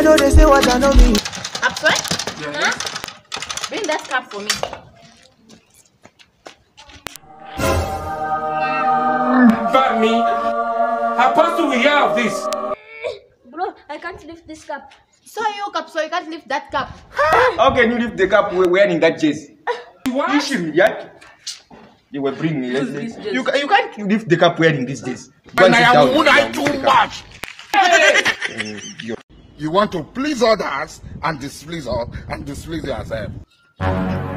I know they say what I know me. Upside? Yeah. Huh? Bring that cap for me. But me, how possible we hear of this? Bro, I can't lift this cap. So you cap, so you can't lift that cap. How can you lift the cap wearing that jersey? What? You will bring me. You can't lift the cap wearing this jersey. But I am too much. You want to please others and displease yourself.